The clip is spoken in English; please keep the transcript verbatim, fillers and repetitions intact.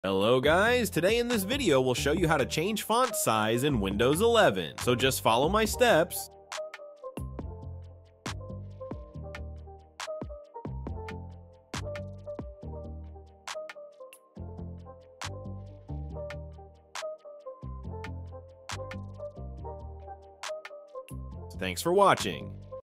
Hello guys, today in this video we'll show you how to change font size in Windows eleven, so just follow my steps. Thanks for watching.